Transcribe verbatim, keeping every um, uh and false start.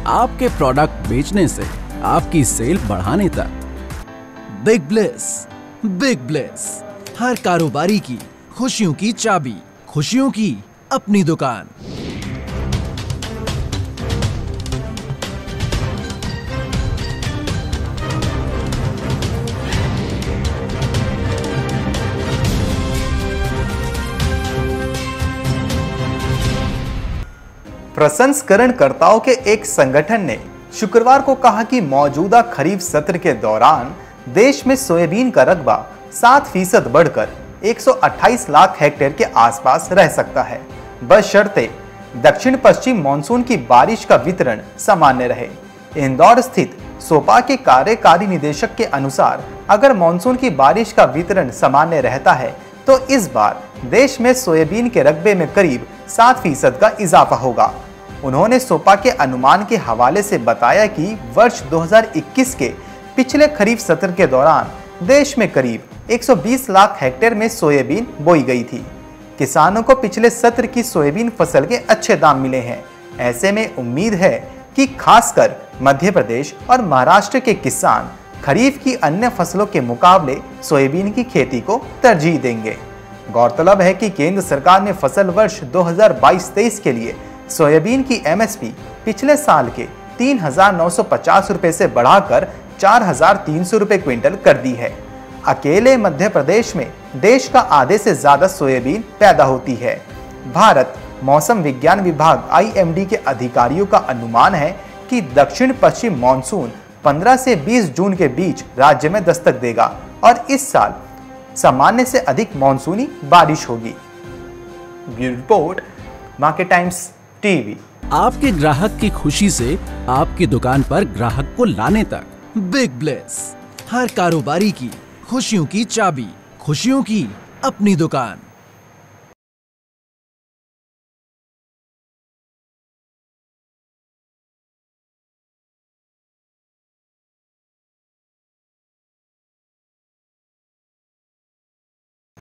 आपके प्रोडक्ट बेचने से आपकी सेल बढ़ाने तक। बिग ब्लेस, बिग ब्लेस, हर कारोबारी की खुशियों की चाबी, खुशियों की अपनी दुकान। प्रसंस्करणकर्ताओं के एक संगठन ने शुक्रवार को कहा कि मौजूदा खरीफ सत्र के दौरान देश में सोयाबीन का रकबा सात फीसद बढ़कर एक सौ अट्ठाईस लाख हेक्टेयर के आसपास रह सकता है, बशर्ते दक्षिण पश्चिम मानसून की बारिश का वितरण सामान्य रहे। इंदौर स्थित सोपा के कार्यकारी निदेशक के अनुसार अगर मानसून की बारिश का वितरण सामान्य रहता है तो इस बार देश में सोयाबीन के रकबे में करीब सात फीसद का इजाफा होगा। उन्होंने सोपा के अनुमान के हवाले से बताया कि वर्ष दो हज़ार इक्कीस के पिछले खरीफ सत्र के दौरान देश में करीब एक सौ बीस लाख हेक्टेयर में सोयाबीन बोई गई थी। किसानों को पिछले सत्र की सोयाबीन फसल के अच्छे दाम मिले हैं। ऐसे में उम्मीद है कि खासकर मध्य प्रदेश और महाराष्ट्र के किसान खरीफ की अन्य फसलों के मुकाबले सोयाबीन की खेती को तरजीह देंगे। गौरतलब है कि केंद्र सरकार ने फसल वर्ष दो हज़ार बाईस तेईस के लिए सोयाबीन की एमएसपी पिछले साल के तीन हजार नौ सौ पचास रुपए से बढ़ाकर चार हजार तीन सौ रुपए क्विंटल कर दी है। अकेले मध्य प्रदेश में देश का आधे से ज्यादा सोयाबीन पैदा होती है। भारत मौसम विज्ञान विभाग आई एम डी के अधिकारियों का अनुमान है कि दक्षिण पश्चिम मानसून पंद्रह से बीस जून के बीच राज्य में दस्तक देगा और इस साल सामान्य से अधिक मानसूनी बारिश होगी। Bureau report, Market Times TV. आपके ग्राहक की खुशी से आपकी दुकान पर ग्राहक को लाने तक। बिग ब्लेस, हर कारोबारी की खुशियों की चाबी, खुशियों की अपनी दुकान।